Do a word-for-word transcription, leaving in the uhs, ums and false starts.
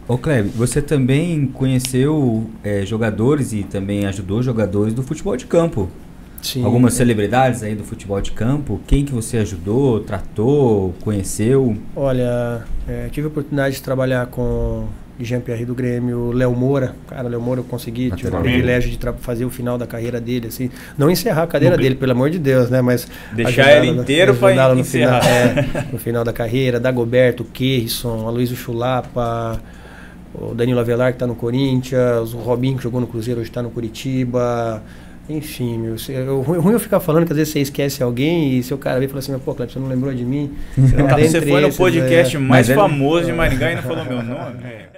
Ô Cleber, você também conheceu é, jogadores e também ajudou jogadores do futebol de campo. Sim. Algumas celebridades aí do futebol de campo. Quem que você ajudou, tratou, conheceu? Olha, é, tive a oportunidade de trabalhar com o Jean-Pierre do Grêmio, Léo Moura. Cara, Léo Moura eu consegui, tive o privilégio de fazer o final da carreira dele, assim. Não encerrar a carreira no dele, pelo amor de Deus, né? Mas deixar ele inteiro para encerrar. No final, é, no final da carreira. Dagoberto, Kerrison, Aloysio Chulapa, o Danilo Avelar, que está no Corinthians, o Robinho, que jogou no Cruzeiro, hoje está no Curitiba. Enfim, meu, eu, ruim eu ficar falando que às vezes você esquece alguém e seu cara vem e fala assim, pô, Cleber, você não lembrou de mim? Você foi no podcast é, mais famoso é, de Maringá e não falou meu nome. É.